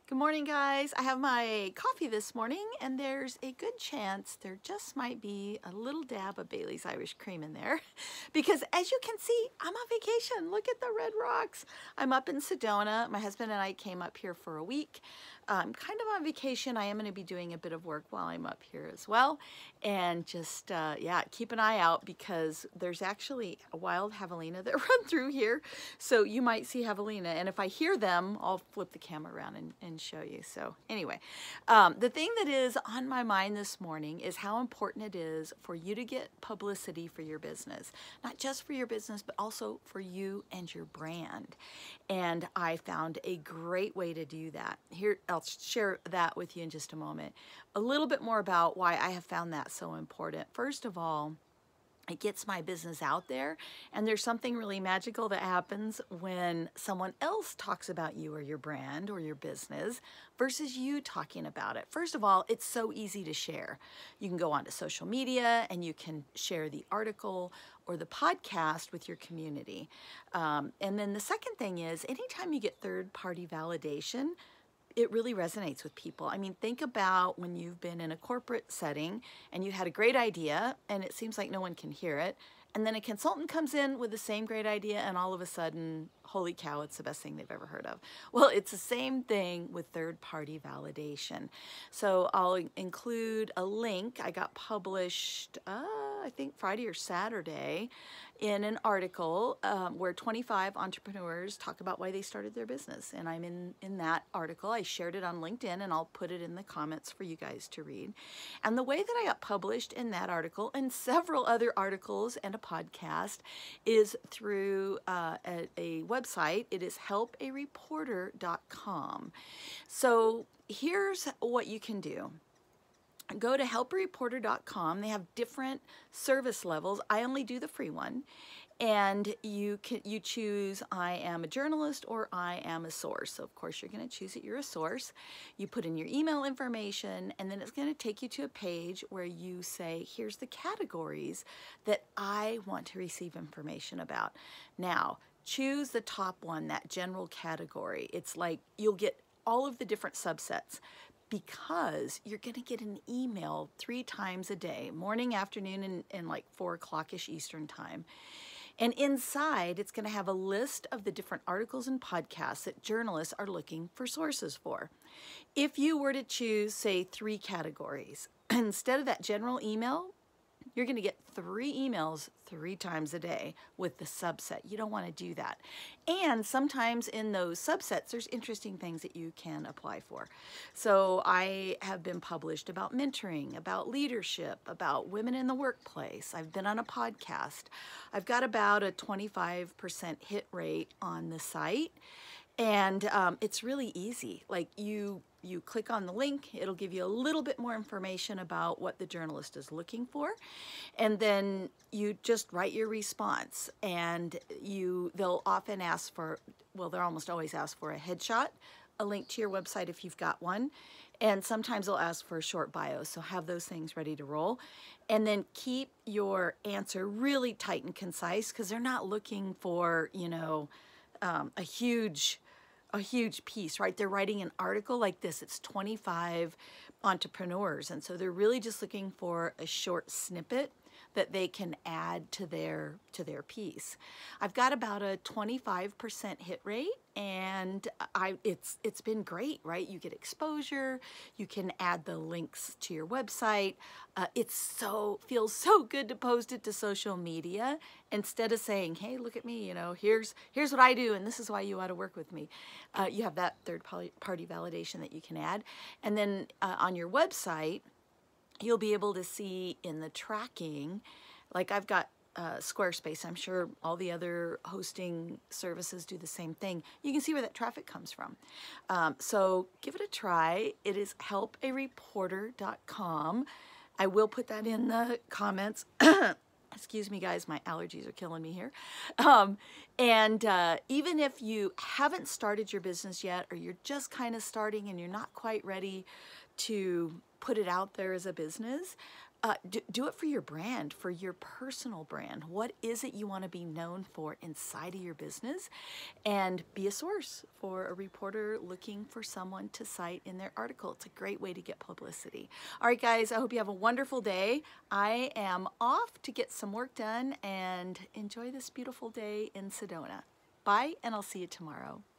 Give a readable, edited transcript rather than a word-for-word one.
Good morning, guys. I have my coffee this morning, and there's a good chance there just might be a little dab of Bailey's Irish Cream in there because as you can see, I'm on vacation. Look at the red rocks. I'm up in Sedona. My husband and I came up here for a week. I'm kind of on vacation. I am going to be doing a bit of work while I'm up here as well. And just, yeah, keep an eye out because there's actually a wild javelina that run through here. So you might see javelina. And if I hear them, I'll flip the camera around and show you. So anyway, the thing that is on my mind this morning is how important it is for you to get publicity for your business. Not just for your business, but also for you and your brand. And I found a great way to do that. Here, I'll share that with you in just a moment. A little bit more about why I have found that so important. First of all, it gets my business out there, and there's something really magical that happens when someone else talks about you or your brand or your business versus you talking about it. First of all, it's so easy to share. You can go onto social media and you can share the article or the podcast with your community. And then the second thing is, anytime you get third-party validation, it really resonates with people. I mean, think about when you've been in a corporate setting and you had a great idea and it seems like no one can hear it. And then a consultant comes in with the same great idea and all of a sudden, holy cow, it's the best thing they've ever heard of. Well, it's the same thing with third-party validation. So I'll include a link. I got published, I think Friday or Saturday, in an article where 25 entrepreneurs talk about why they started their business. And I'm in that article. I shared it on LinkedIn, and I'll put it in the comments for you guys to read. And the way that I got published in that article and several other articles and a podcast is through a website. It is helpareporter.com. So here's what you can do. Go to helpareporter.com. They have different service levels. I only do the free one. And you choose I am a journalist or I am a source. So of course you're going to choose that you're a source. You put in your email information, and then it's going to take you to a page where you say, here's the categories that I want to receive information about. Now, choose the top one, that general category. It's like you'll get all of the different subsets, because you're going to get an email 3 times a day, morning, afternoon, and like 4 o'clock-ish Eastern time. And inside, it's going to have a list of the different articles and podcasts that journalists are looking for sources for. If you were to choose, say, 3 categories, instead of that general email, you're going to get 3 emails 3 times a day with the subset. You don't want to do that. And sometimes in those subsets, there's interesting things that you can apply for. So I have been published about mentoring, about leadership, about women in the workplace. I've been on a podcast. I've got about a 25% hit rate on the site. And it's really easy. Like you click on the link, it'll give you a little bit more information about what the journalist is looking for. And then you just write your response, and they'll often ask for, well, they'll almost always ask for a headshot, a link to your website if you've got one. And sometimes they'll ask for a short bio. So have those things ready to roll. And then keep your answer really tight and concise, because they're not looking for, you know, a huge piece, right? They're writing an article like this. It's 25 entrepreneurs. And so they're really just looking for a short snippet that they can add to their piece. I've got about a 25% hit rate, and it's been great, right? You get exposure, you can add the links to your website. It feels so good to post it to social media instead of saying, hey, look at me, you know, here's what I do, and this is why you ought to work with me. You have that third-party validation that you can add. And then on your website, you'll be able to see in the tracking, like I've got Squarespace. I'm sure all the other hosting services do the same thing. You can see where that traffic comes from. So give it a try. It is helpareporter.com. I will put that in the comments. Excuse me, guys, my allergies are killing me here. And even if you haven't started your business yet, or you're just kind of starting and you're not quite ready to put it out there as a business, do it for your brand, for your personal brand. What is it you want to be known for inside of your business? And be a source for a reporter looking for someone to cite in their article. It's a great way to get publicity. All right, guys, I hope you have a wonderful day. I am off to get some work done and enjoy this beautiful day in Sedona. Bye, and I'll see you tomorrow.